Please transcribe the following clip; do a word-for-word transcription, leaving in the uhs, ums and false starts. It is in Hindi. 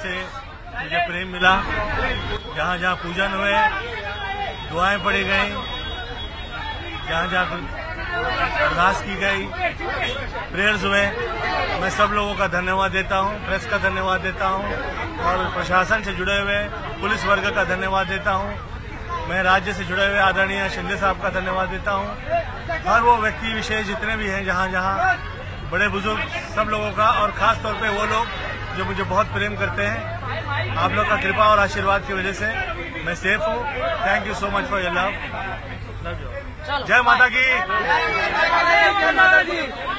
से मुझे प्रेम मिला। जहाँ जहाँ पूजन हुए, दुआएं पढ़ी गई, जहाँ जहाँ अरदास की गई, प्रेयर्स हुए, मैं सब लोगों का धन्यवाद देता हूँ, प्रेस का धन्यवाद देता हूँ और प्रशासन से जुड़े हुए पुलिस वर्ग का धन्यवाद देता हूँ। मैं राज्य से जुड़े हुए आदरणीय शिंदे साहब का धन्यवाद देता हूँ। हर वो व्यक्ति विशेष जितने भी हैं, जहाँ जहाँ बड़े बुजुर्ग, सब लोगों का, और खास तौर पे वो लोग जो मुझे बहुत प्रेम करते हैं। आप लोग का कृपा और आशीर्वाद की वजह से मैं सेफ हूँ। Thank you so much for your love. Love you. जय माता की।